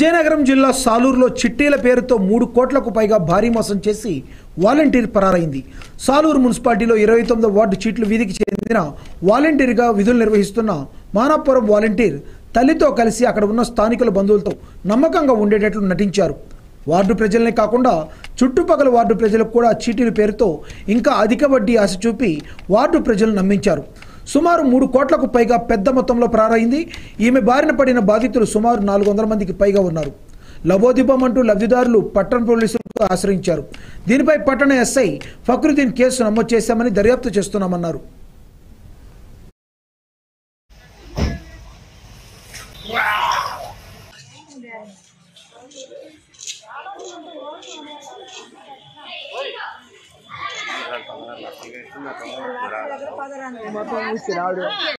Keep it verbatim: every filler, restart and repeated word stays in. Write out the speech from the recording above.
విజయనగరం జిల్లా సాలూరులో చిట్టీల పేరుతో మూడు కోట్లకు పైగా భారీ మోసం చేసి వాలంటీర్ పరారైంది. సాలూరు మున్సిపాలిటీలో ఇరవై తొమ్మిదో వార్డు చీట్లు వీధికి చెందిన వాలంటీర్గా విధులు నిర్వహిస్తున్న మానాపురం వాలంటీర్ తల్లితో కలిసి అక్కడ ఉన్న స్థానికుల బంధువులతో నమ్మకంగా ఉండేటట్లు నటించారు. వార్డు ప్రజలనే కాకుండా చుట్టుపక్కల వార్డు ప్రజలకు కూడా చీటీల పేరుతో ఇంకా అధిక వడ్డీ ఆశ చూపి వార్డు ప్రజలు నమ్మించారు. సుమారు మూడు కోట్లకు పైగా పెద్ద మొత్తంలో ప్రారైంది. ఈమె బారిన పడిన బాధితులు సుమారు నాలుగు వందల మందికి పైగా ఉన్నారు. లబోదిబం అంటూ లబ్ధిదారులు పట్టణ పోలీసులకు ఆశ్రయించారు. దీనిపై పట్టణ ఎస్ఐ ఫక్రుద్దీన్ కేసు నమోదు చేశామని దర్యాప్తు చేస్తున్నామన్నారు.